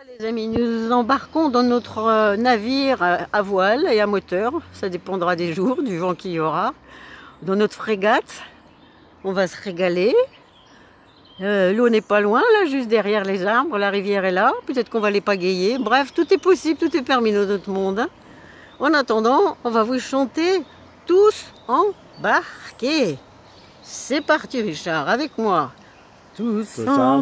Les amis, nous embarquons dans notre navire à voile et à moteur, ça dépendra des jours, du vent qu'il y aura. Dans notre frégate, on va se régaler. L'eau n'est pas loin, là, juste derrière les arbres, la rivière est là, peut-être qu'on va les pagayer. Bref, tout est possible, tout est permis dans notre monde. Hein. En attendant, on va vous chanter tous embarqués. C'est parti Richard, avec moi. Tous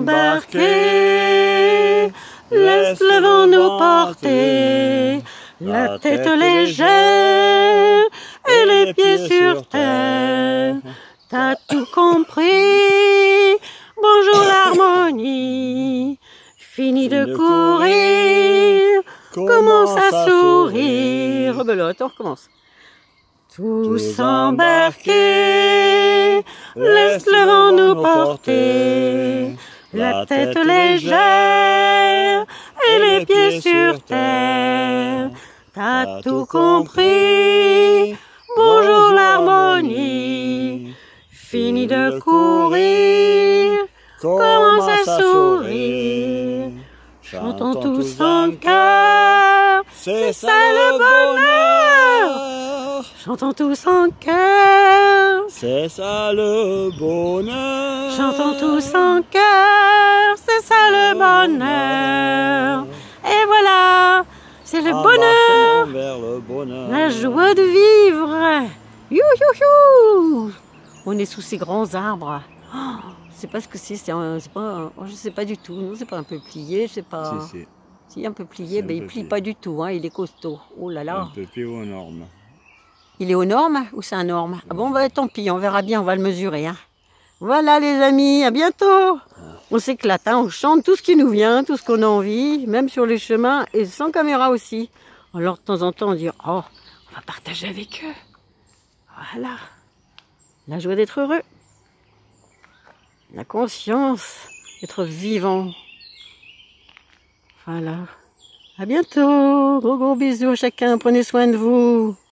embarqués, laisse le vent nous porter, la tête légère et les pieds sur terre. T'as tout compris, bonjour l'harmonie, fini de courir, commence à sourire. Rebelote, on recommence. Tous embarqués, laisse le vent nous porter, la tête légère et les pieds sur terre. T'as tout compris, bonjour l'harmonie, fini de courir, commence à sourire. Chantons tous en chœur, c'est ça le bonheur. Chantons tous en chœur, c'est ça le bonheur. Chantons tous en chœur, c'est ça le bonheur. Et voilà, c'est le bonheur, vers le bonheur, la joie de vivre. You, you, you. On est sous ces grands arbres. Oh, je sais pas ce que c'est, je sais pas du tout. Non, c'est pas un peuplier, c'est pas. Si un peuplier, ben il plie pas du tout, hein, il est costaud. Oh là là. Un peuplier aux normes. Il est aux normes ou c'est un norme? Ah bon, bah, tant pis, on verra bien, on va le mesurer. Hein. Voilà les amis, à bientôt. On s'éclate, hein, on chante tout ce qui nous vient, tout ce qu'on a envie, même sur les chemins et sans caméra aussi. Alors de temps en temps on dit, oh, on va partager avec eux. Voilà, la joie d'être heureux, la conscience d'être vivant. Voilà, à bientôt, gros bisous à chacun, prenez soin de vous.